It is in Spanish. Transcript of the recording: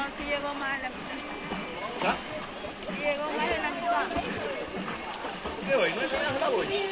sí llegó más la mitad. ¿Ah? Sí llegó más de la mitad. ¿Qué hoy? ¿No es la bolsa?